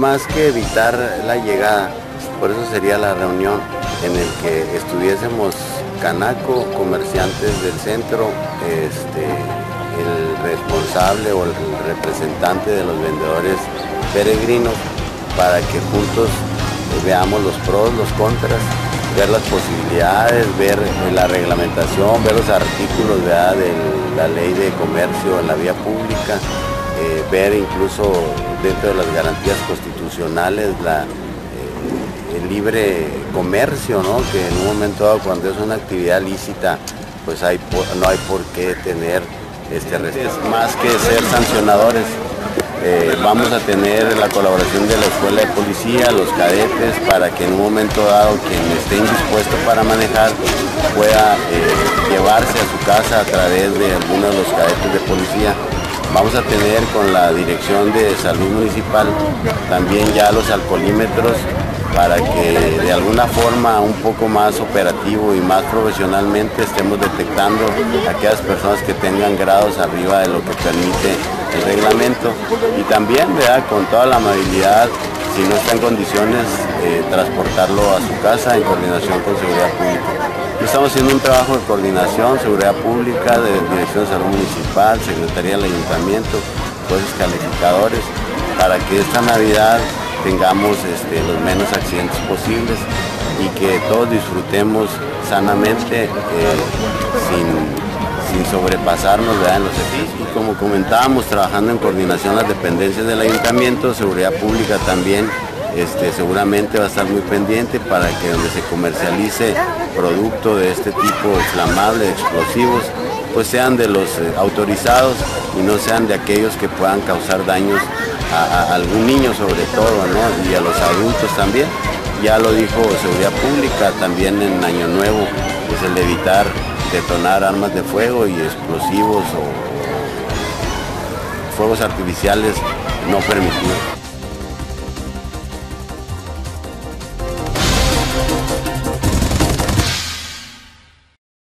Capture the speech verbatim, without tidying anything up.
más que evitar la llegada, por eso sería la reunión en el que estuviésemos Canaco, comerciantes del centro, este, el responsable o el representante de los vendedores peregrinos, para que juntos veamos los pros, los contras, ver las posibilidades, ver la reglamentación, ver los artículos, ¿verdad?, de la ley de comercio en la vía pública, eh, ver incluso dentro de las garantías constitucionales la, eh, el libre comercio, ¿no?, que en un momento dado, cuando es una actividad lícita, pues hay, no hay por qué tener este restricciones, más que ser sancionadores. Eh, vamos a tener la colaboración de la Escuela de Policía, los cadetes, para que en un momento dado quien esté indispuesto para manejar pueda eh, llevarse a su casa a través de algunos de los cadetes de policía. Vamos a tener con la Dirección de Salud Municipal también ya los alcoholímetros, para que de alguna forma un poco más operativo y más profesionalmente estemos detectando a aquellas personas que tengan grados arriba de lo que permite el reglamento, y también, ¿verdad?, con toda la amabilidad, si no está en condiciones, eh, transportarlo a su casa en coordinación con Seguridad Pública. Estamos haciendo un trabajo de coordinación, Seguridad Pública, de Dirección de Salud Municipal, Secretaría del Ayuntamiento, jueces calificadores, para que esta Navidad tengamos este, los menos accidentes posibles y que todos disfrutemos sanamente, eh, sin, sin sobrepasarnos, ¿verdad?, en los servicios. Y como comentábamos, trabajando en coordinación las dependencias del Ayuntamiento, Seguridad Pública también este, seguramente va a estar muy pendiente para que donde se comercialice producto de este tipo inflamable, de explosivos, pues sean de los eh, autorizados y no sean de aquellos que puedan causar daños a, a algún niño sobre todo, ¿no?, y a los adultos también. Ya lo dijo Seguridad Pública también en Año Nuevo, es el de evitar detonar armas de fuego y explosivos o fuegos artificiales no permitidos.